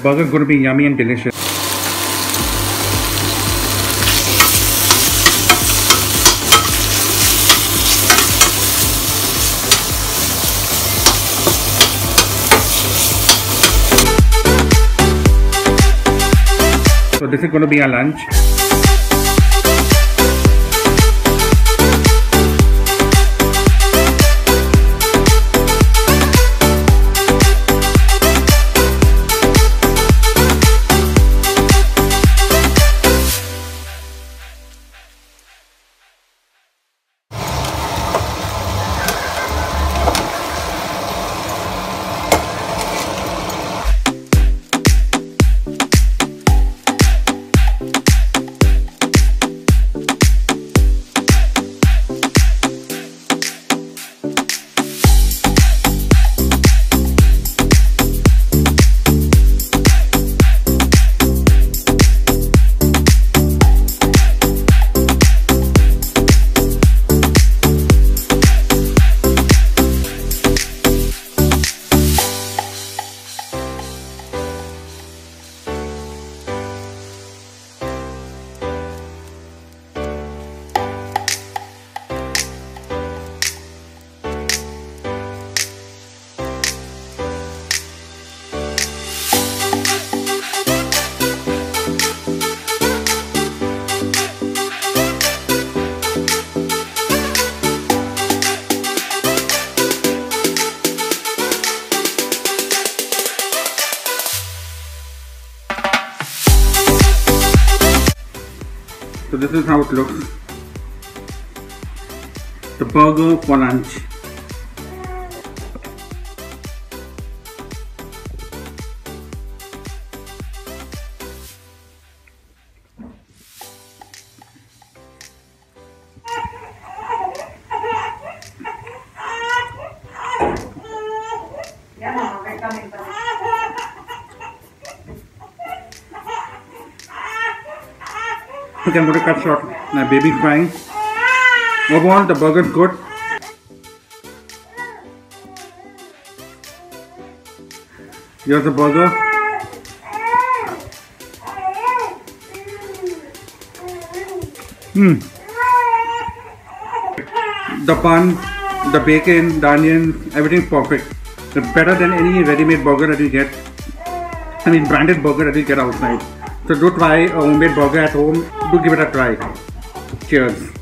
burger is going to be yummy and delicious. So this is going to be our lunch. So this is how it looks. The burger for lunch. Okay, I'm going to cut short. My baby's crying. Overall, the burger's good. Here's the burger. The bun, the bacon, the onion, everything's perfect. It's better than any ready-made burger that you get. I mean, branded burger that you get outside. So do try a homemade burger at home. Do give it a try. Cheers.